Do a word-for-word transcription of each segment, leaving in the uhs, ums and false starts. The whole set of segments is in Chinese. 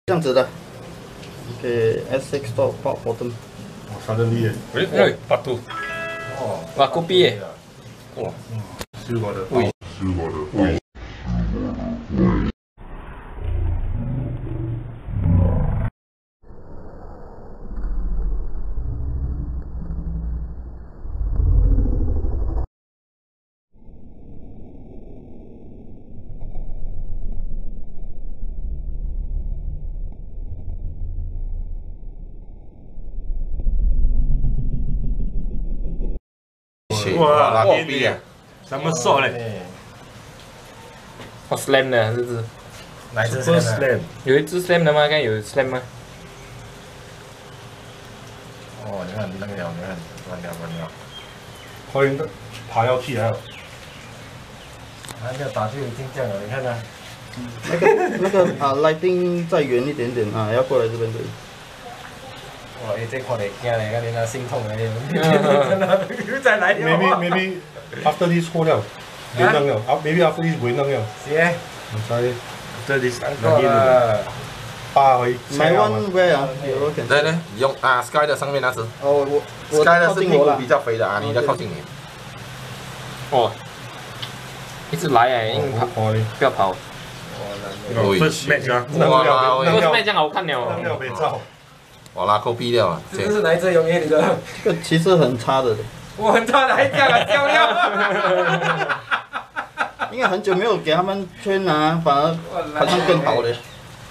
这样子的。OK, S six top top bottom。 哦，suddenly 誒誒，八度。 哦， 哇，嗰邊嘅。哇， 燒過的。 喂， 燒過的。喂。 哇，拉高逼啊！ 什麼 shot 嘞？ 好 slam 的，这只。 哪一只 slam？ 有一只 slam 的吗？刚有 slam 吗？ 哦，你看那个鸟，你看乱掉乱掉。 可以爬要踢啊！ 它要打就已经这样了，你看它。 那个那个啊 ，lighting 再远一点点啊，要过来这边这里。 哇！你这看嚟惊嚟，跟你那心痛嚟，你再来 Maybe maybe after this 錯了，會能了。啊 ，maybe after this 會能了。 是誒。 唔使 after this 夠啦。 八可以。 My one where 啊？有点。 对对，你用啊 Sky 的上面那只。 哦，我我 Sky 的是屁股靠近我了。 比较肥的啊，你再靠近你。 哦，一直来哎，硬跑，不要跑。 First match 啊，能哇了，能了， 为什么这样好看呢？ 能了被照。 我拉扣逼掉啊！ 这个是哪一只永远你的？ 这个其实很差的。 我很差的还掉了掉掉。 因为很久没有给他们圈啊，反而好像更好了。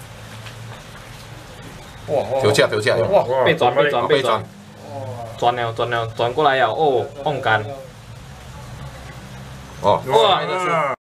哇！ 丢架丢架！ 哇！被转被转被转。转了转了转过来了哦，碰杆。 哦。 哇！